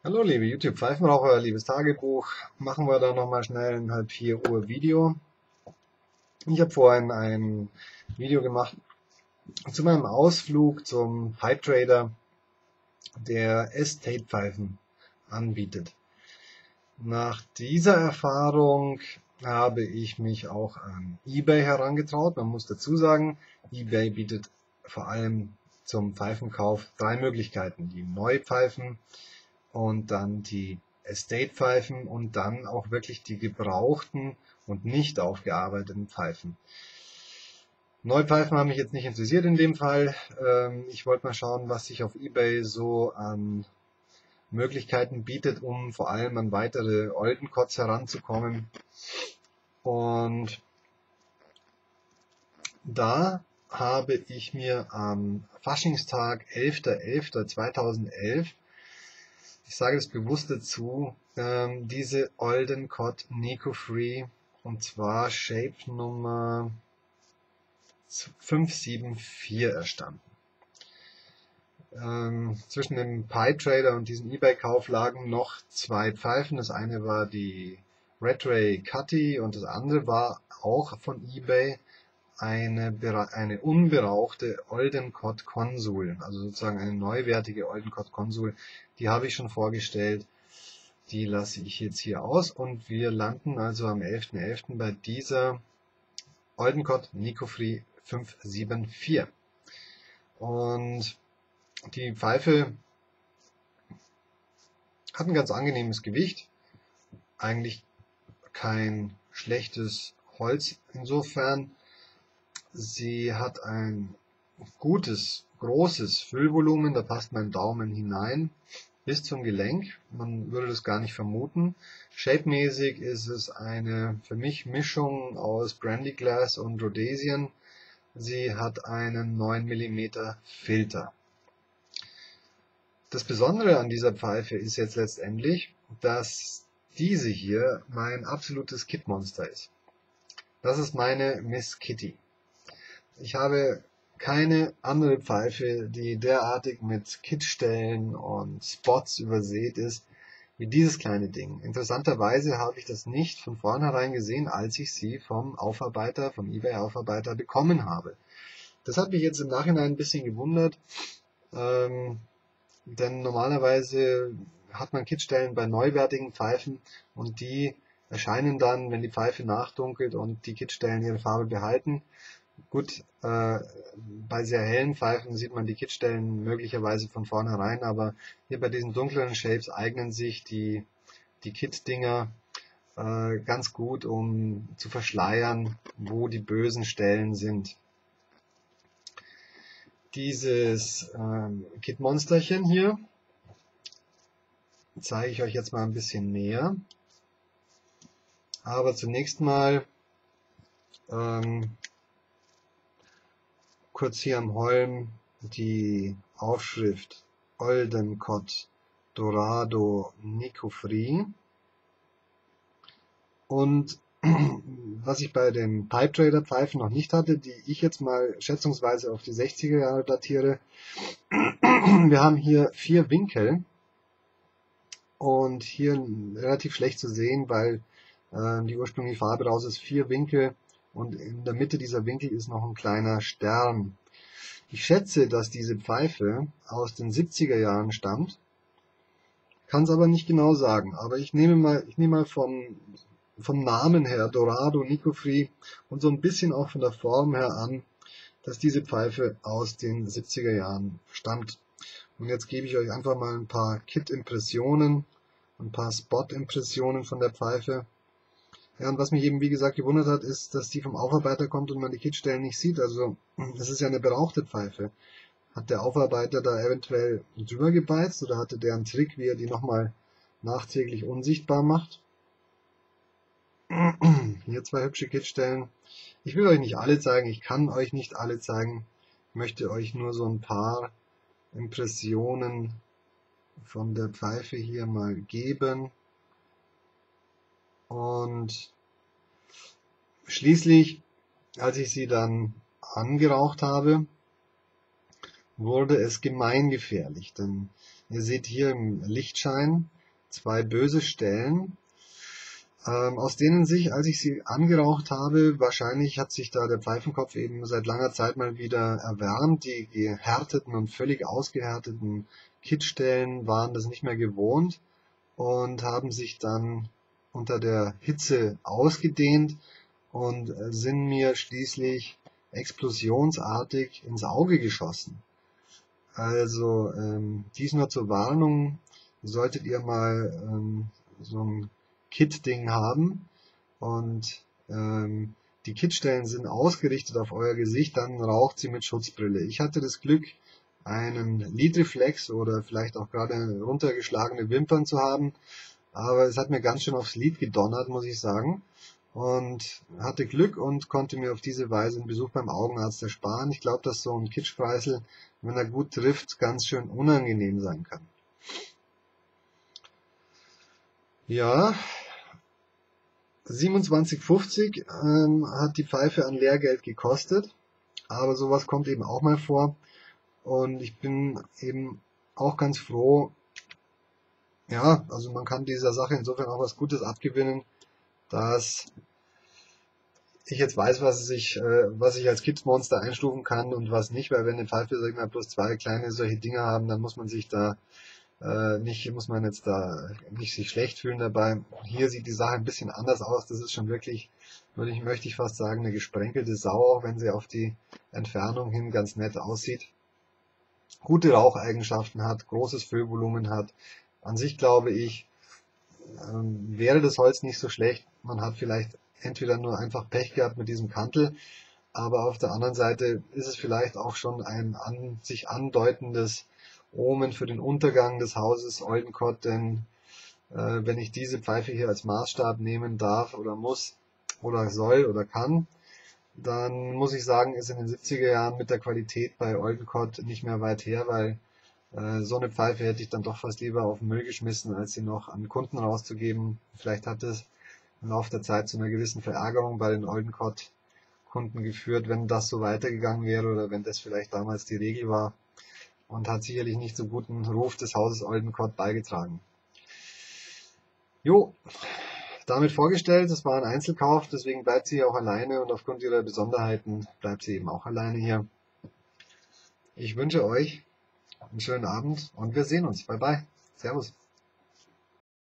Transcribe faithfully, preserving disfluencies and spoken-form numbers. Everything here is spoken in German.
Hallo liebe YouTube-Pfeifenraucher, liebes Tagebuch, machen wir da nochmal schnell ein halb vier Uhr Video. Ich habe vorhin ein Video gemacht zu meinem Ausflug zum Pipe Trader, der Estate-Pfeifen anbietet. Nach dieser Erfahrung habe ich mich auch an eBay herangetraut. Man muss dazu sagen, eBay bietet vor allem zum Pfeifenkauf drei Möglichkeiten: die Neupfeifen, und dann die Estate-Pfeifen und dann auch wirklich die gebrauchten und nicht aufgearbeiteten Pfeifen. Neupfeifen haben mich jetzt nicht interessiert in dem Fall. Ich wollte mal schauen, was sich auf eBay so an Möglichkeiten bietet, um vor allem an weitere Oldencotts heranzukommen. Und da habe ich mir am Faschingstag elfter elfter zweitausendelf, ich sage es bewusst dazu, ähm, diese Oldencott Nico Free, und zwar Shape Nummer fünf sieben vier erstanden. Ähm, zwischen dem Pipe Trader und diesem eBay-Kauf lagen noch zwei Pfeifen. Das eine war die Red Ray Cutty und das andere war auch von eBay eine, eine unberauchte Oldencott Consul, also sozusagen eine neuwertige Oldencott Consul. Die habe ich schon vorgestellt, die lasse ich jetzt hier aus und wir landen also am elfter elfter bei dieser Oldencott Nico Free fünf sieben vier. Und die Pfeife hat ein ganz angenehmes Gewicht, eigentlich kein schlechtes Holz insofern. Sie hat ein gutes, großes Füllvolumen, da passt mein Daumen hinein bis zum Gelenk. Man würde das gar nicht vermuten. Shape-mäßig ist es eine für mich Mischung aus Brandy Glass und Rhodesian. Sie hat einen neun Millimeter Filter. Das Besondere an dieser Pfeife ist jetzt letztendlich, dass diese hier mein absolutes Kit-Monster ist. Das ist meine Miss Kitty. Ich habe keine andere Pfeife, die derartig mit Kitstellen und Spots übersät ist, wie dieses kleine Ding. Interessanterweise habe ich das nicht von vornherein gesehen, als ich sie vom Aufarbeiter, vom eBay-Aufarbeiter bekommen habe. Das hat mich jetzt im Nachhinein ein bisschen gewundert, ähm, denn normalerweise hat man Kitstellen bei neuwertigen Pfeifen und die erscheinen dann, wenn die Pfeife nachdunkelt und die Kitstellen ihre Farbe behalten. Gut, äh, bei sehr hellen Pfeifen sieht man die Kitstellen möglicherweise von vornherein, aber hier bei diesen dunkleren Shapes eignen sich die, die Kit-Dinger äh, ganz gut, um zu verschleiern, wo die bösen Stellen sind. Dieses ähm, Kit-Monsterchen hier zeige ich euch jetzt mal ein bisschen näher. Aber zunächst mal ähm, kurz hier am Holm die Aufschrift Oldencott Dorado Nico Free. Und was ich bei den Pipe Trader Pfeifen noch nicht hatte, die ich jetzt mal schätzungsweise auf die sechziger Jahre datiere. Wir haben hier vier Winkel und hier relativ schlecht zu sehen, weil äh, die ursprüngliche Farbe raus ist, vier Winkel. Und in der Mitte dieser Winkel ist noch ein kleiner Stern. Ich schätze, dass diese Pfeife aus den siebziger Jahren stammt, kann es aber nicht genau sagen. Aber ich nehme mal, ich nehme mal vom, vom Namen her, Dorado Nico Free, und so ein bisschen auch von der Form her an, dass diese Pfeife aus den siebziger Jahren stammt. Und jetzt gebe ich euch einfach mal ein paar Kit-Impressionen, ein paar Spot-Impressionen von der Pfeife. Ja, und was mich eben wie gesagt gewundert hat, ist, dass die vom Aufarbeiter kommt und man die Kitstellen nicht sieht. Also das ist ja eine berauchte Pfeife. Hat der Aufarbeiter da eventuell drüber gebeizt oder hatte der einen Trick, wie er die nochmal nachträglich unsichtbar macht? Hier zwei hübsche Kitstellen. Ich will euch nicht alle zeigen, ich kann euch nicht alle zeigen. Ich möchte euch nur so ein paar Impressionen von der Pfeife hier mal geben. Und schließlich, als ich sie dann angeraucht habe, wurde es gemeingefährlich. Denn ihr seht hier im Lichtschein, zwei böse Stellen, ähm, aus denen sich, als ich sie angeraucht habe, wahrscheinlich hat sich da der Pfeifenkopf eben seit langer Zeit mal wieder erwärmt. Die gehärteten und völlig ausgehärteten Kittstellen waren das nicht mehr gewohnt und haben sich dann unter der Hitze ausgedehnt und sind mir schließlich explosionsartig ins Auge geschossen. Also ähm, dies nur zur Warnung, solltet ihr mal ähm, so ein Kit-Ding haben und ähm, die Kittstellen sind ausgerichtet auf euer Gesicht, dann raucht sie mit Schutzbrille. Ich hatte das Glück, einen Lidreflex oder vielleicht auch gerade runtergeschlagene Wimpern zu haben, aber es hat mir ganz schön aufs Lid gedonnert, muss ich sagen. Und hatte Glück und konnte mir auf diese Weise einen Besuch beim Augenarzt ersparen. Ich glaube, dass so ein Kittspreißel, wenn er gut trifft, ganz schön unangenehm sein kann. Ja, siebenundzwanzig fünfzig ähm, hat die Pfeife an Lehrgeld gekostet, aber sowas kommt eben auch mal vor. Und ich bin eben auch ganz froh, ja, also man kann dieser Sache insofern auch was Gutes abgewinnen, dass ich jetzt weiß, was ich, äh, was ich als Kidsmonster einstufen kann und was nicht, weil wenn eine Pfeife, sag ich mal, bloß zwei kleine solche Dinge haben, dann muss man sich da äh, nicht, muss man jetzt da nicht sich schlecht fühlen dabei. Hier sieht die Sache ein bisschen anders aus. Das ist schon wirklich, würde ich, möchte ich fast sagen, eine gesprenkelte Sau, auch wenn sie auf die Entfernung hin ganz nett aussieht. Gute Raucheigenschaften hat, großes Füllvolumen hat. An sich glaube ich, ähm, wäre das Holz nicht so schlecht. Man hat vielleicht entweder nur einfach Pech gehabt mit diesem Kantel, aber auf der anderen Seite ist es vielleicht auch schon ein an sich andeutendes Omen für den Untergang des Hauses Oldenkott, denn äh, wenn ich diese Pfeife hier als Maßstab nehmen darf oder muss oder soll oder kann, dann muss ich sagen, ist in den siebziger Jahren mit der Qualität bei Oldenkott nicht mehr weit her, weil äh, so eine Pfeife hätte ich dann doch fast lieber auf den Müll geschmissen, als sie noch an Kunden rauszugeben. Vielleicht hat es im Laufe der Zeit zu einer gewissen Verärgerung bei den Oldenkott-Kunden geführt, wenn das so weitergegangen wäre oder wenn das vielleicht damals die Regel war, und hat sicherlich nicht zum guten Ruf des Hauses Oldenkott beigetragen. Jo, damit vorgestellt, es war ein Einzelkauf, deswegen bleibt sie hier auch alleine und aufgrund ihrer Besonderheiten bleibt sie eben auch alleine hier. Ich wünsche euch einen schönen Abend und wir sehen uns. Bye bye. Servus.